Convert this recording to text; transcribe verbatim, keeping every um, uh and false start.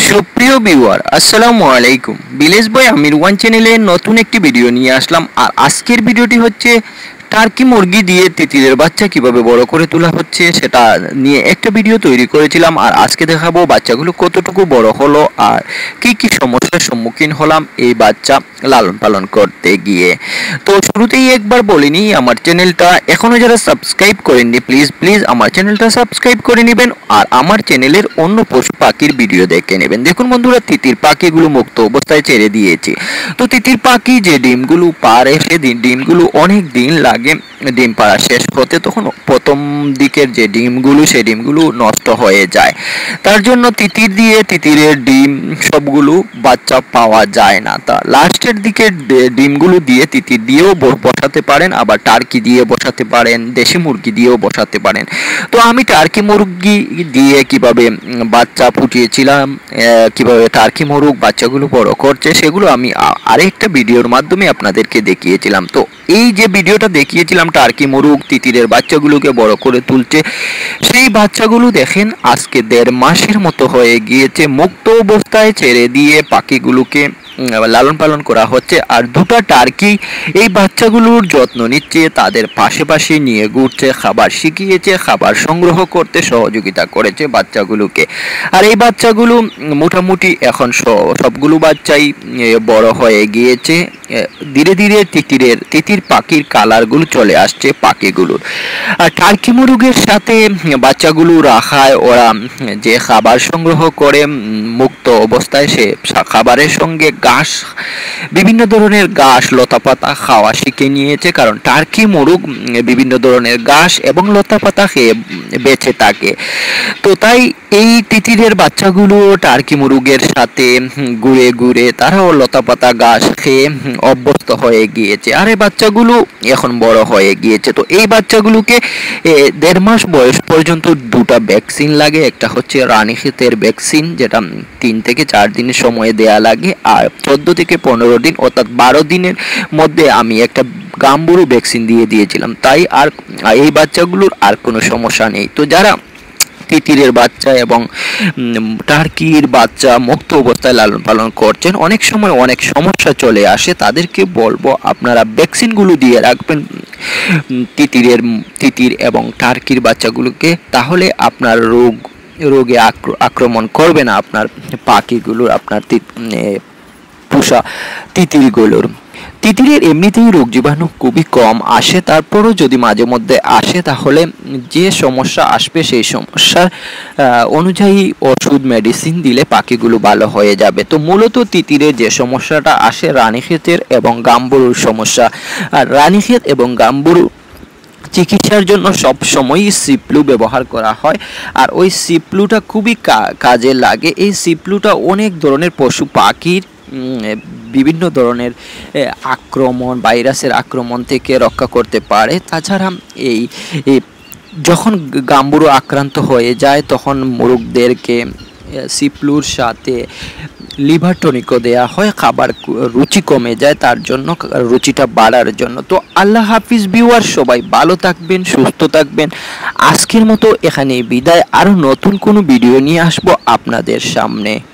সুপ্রিয় ভিউয়ার আসসালামু আলাইকুম। ভিলেজ বয় আমির ওয়ান চ্যানেলে নতুন একটি ভিডিও নিয়ে আসলাম। আর আজকের ভিডিওটি হচ্ছে টার্কি মুরগি দিয়ে তিতিরের বাচ্চা কিভাবে বড় করে তোলা হচ্ছে সেটা নিয়ে একটা ভিডিও তৈরি করেছিলাম। আর আজকে দেখাবো বাচ্চাগুলো কতটুকু বড় হলো আর কি কি সমস্যার সম্মুখীন হলাম এই বাচ্চা লালন পালন করতে গিয়ে। তো শুরুতেই একবার বলিনি, আমার চ্যানেলটা এখনো যারা সাবস্ক্রাইব করেননি প্লিজ প্লিজ আমার চ্যানেলটা সাবস্ক্রাইব করে নেবেন আর আমার চ্যানেলের অন্য পশু পাখির ভিডিও দেখে নেবেন। দেখুন বন্ধুরা, তিতির পাখিগুলো মুক্ত অবস্থায় ছেড়ে দিয়েছি। তো তিতির পাখি যে ডিমগুলো পারে সে ডিমগুলো অনেক দিন লাগে ডিম পাড়া শেষ হতে, তখন প্রথম দিকের যে ডিমগুলো সেই ডিমগুলো নষ্ট হয়ে যায়। তার জন্য তিতির দিয়ে তিতিরের ডিম সবগুলো বাচ্চা পাওয়া যায় না। তা লাস্টের দিকে ডিমগুলো দিয়ে তিতির দিয়েও বসাতে পারেন, আবার টার্কি দিয়ে বসাতে পারেন, দেশি মুরগি দিয়েও বসাতে পারেন। তো আমি টার্কি মুরগি দিয়ে কিভাবে বাচ্চা ফুটিয়েছিলাম, কিভাবে টার্কি মুরগ বাচ্চাগুলো বড় করছে সেগুলো আমি আরেকটা ভিডিওর মাধ্যমে আপনাদেরকে দেখিয়েছিলাম। তো এই যে ভিডিওটা দেখিয়েছিলাম টার্কি মুরগ তিতিরের বাচ্চাগুলোকে বড় করে তুলছে, সেই বাচ্চাগুলো দেখেন আজকে দেড় মাসের মতো হয়ে গিয়েছে। মুক্ত অবস্থায় ছেড়ে দিয়ে পাখিগুলোকে লালন পালন করা হচ্ছে। আর দুটো টার্কি এই বাচ্চাগুলোর যত্ন নিচ্ছে, তাদের পাশে পাশে নিয়ে ঘুরছে, খাবার শিখিয়েছে, খাবার সংগ্রহ করতে সহযোগিতা করেছে বাচ্চাগুলোকে। আর এই বাচ্চাগুলো মোটামুটি এখন সবগুলো বাচ্চাই বড় হয়ে গিয়েছে। ধীরে ধীরে তিতিরের তিতির পাখির কালারগুলো চলে আসছে পাখিগুলোর। আর টার্কি মুরগের সাথে বাচ্চাগুলো রাখায় ওরা যে খাবার সংগ্রহ করে মুক্ত অবস্থায় সে খাবারের সঙ্গে ঘাস, বিভিন্ন ধরনের ঘাস লতাপাতা খাওয়া শিখে নিয়েছে, কারণ টার্কি মুরগ বিভিন্ন ধরনের ঘাস এবং লতাপাতা খেয়ে বেঁচে থাকে। তো তাই এই তিতিরের বাচ্চাগুলো টার্কি মুরগের সাথে ঘুরে ঘুরে তারাও লতাপাতা ঘাস খেয়ে অভ্যস্ত হয়ে গিয়েছে। আর এই বাচ্চাগুলো এখন বড় হয়ে গিয়েছে। তো এই বাচ্চাগুলোকে দেড় মাস বয়স পর্যন্ত দুটা ভ্যাকসিন লাগে। একটা হচ্ছে রানীক্ষেতের ভ্যাকসিন, যেটা তিন থেকে চার দিনের সময় দেয়া লাগে। আর চোদ্দ থেকে পনেরো দিন অর্থাৎ বারো দিনের মধ্যে আমি একটা গাম্বুরু ভ্যাকসিন দিয়ে দিয়েছিলাম। তাই আর এই বাচ্চাগুলোর আর কোনো সমস্যা নেই। তো যারা তিতিরের বাচ্চা এবং টার্কির বাচ্চা মুক্ত অবস্থায় লালন পালন করছেন, অনেক সময় অনেক সমস্যা চলে আসে, তাদেরকে বলবো আপনারা ভ্যাকসিনগুলো দিয়ে রাখবেন তিতিরের তিতির এবং টার্কির বাচ্চাগুলোকে, তাহলে আপনার রোগ রোগে আক্রমণ করবে না আপনার পাখিগুলোর, আপনার পোষা তিতিরগুলোর। তিতিরের এমনিতেই রোগ জীবাণু খুবই কম আসে, তারপরও যদি মাঝে মধ্যে আসে তাহলে যে সমস্যা আসবে সেই সমস্যার অনুযায়ী ওষুধ মেডিসিন দিলে পাখিগুলো ভালো হয়ে যাবে। তো মূলত তিতিরের যে সমস্যাটা আসে রানীক্ষেতের এবং গাম্বুরুর সমস্যা। আর রানীক্ষেত এবং গাম্বুরু চিকিৎসার জন্য সব সময়ই সিপ্লু ব্যবহার করা হয়। আর ওই সিপ্লুটা খুবই কাজে লাগে। এই সিপ্লুটা অনেক ধরনের পশু পাখির বিভিন্ন ধরনের আক্রমণ, ভাইরাসের আক্রমণ থেকে রক্ষা করতে পারে। তাছাড়া এই যখন গাম্বুরু আক্রান্ত হয়ে যায় তখন মুরগদেরকে সিপ্লুর সাথে লিভার টনিকও দেওয়া হয়, খাবার রুচি কমে যায়, তার জন্য রুচিটা বাড়ার জন্য। তো আল্লাহ হাফিজ ভিউয়ার, সবাই ভালো থাকবেন, সুস্থ থাকবেন। আজকের মতো এখানে বিদায়। আরও নতুন কোনো ভিডিও নিয়ে আসবো আপনাদের সামনে।